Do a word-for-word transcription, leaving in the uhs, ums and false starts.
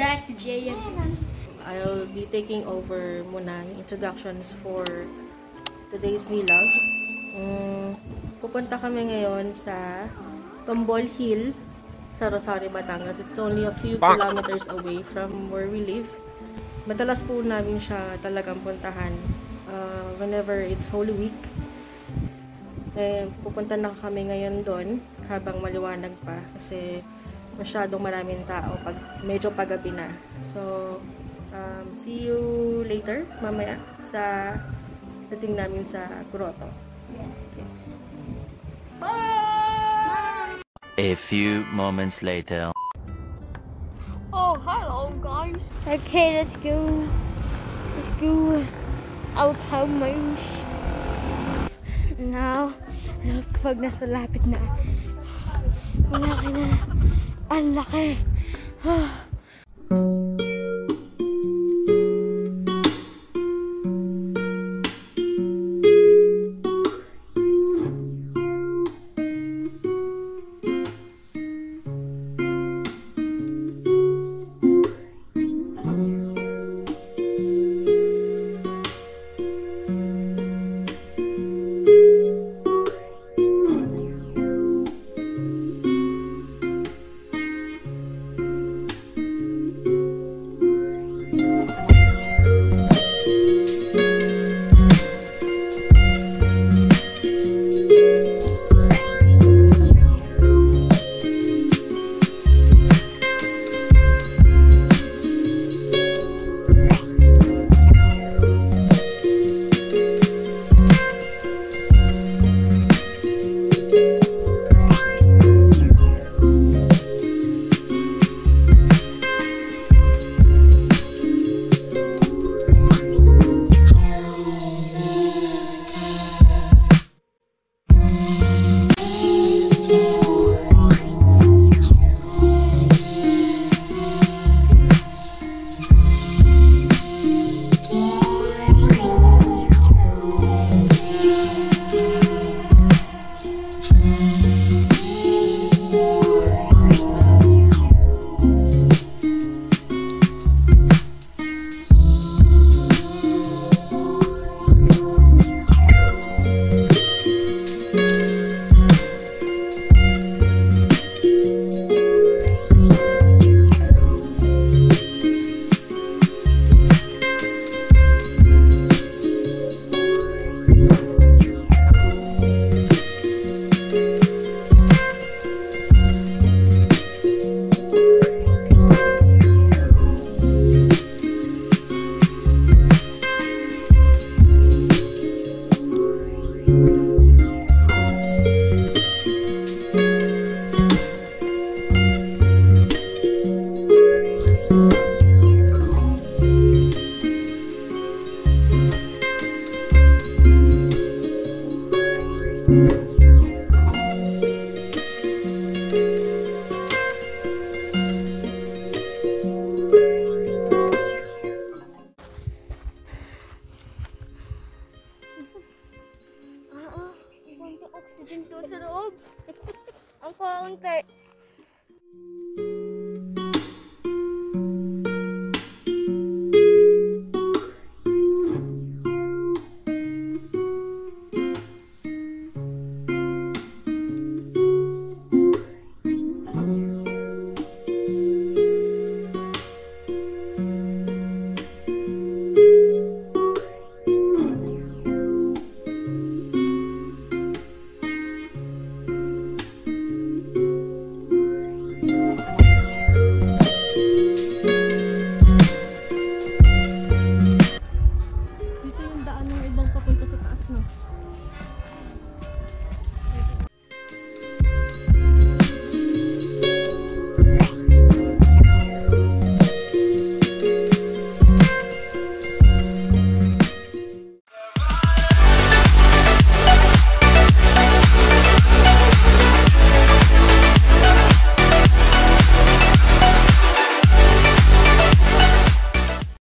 back to JmVerse. I'll be taking over muna yung introductions for today's vlog. Um, pupunta kami ngayon sa Tombol Hill sa Rosario, Batangas. It's only a few kilometers away from where we live. Madalas po namin siya talagang puntahan uh, whenever it's Holy Week. Eh, pupunta na kami ngayon doon habang maliwanag pa kasi masyadong maraming tao pag medyo paggabi na. So, um, see you later mamaya sa dating namin sa grotto. Okay. Bye! A few moments later. Oh, hello guys. Okay, let's go. Let's go. I'll count my wish. Now, look, pag nasa lapit na, malaki na. Ang laki.